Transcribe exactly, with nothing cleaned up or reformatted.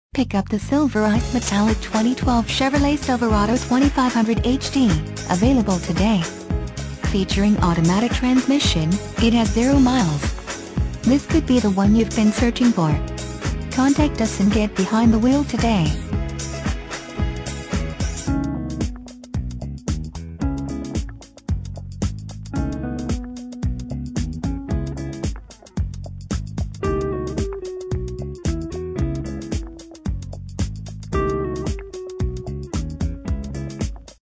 Pick up the Silverado Metallic twenty twelve Chevrolet Silverado twenty-five hundred H D, available today. Featuring automatic transmission, it has zero miles. This could be the one you've been searching for. Contact us and get behind the wheel today.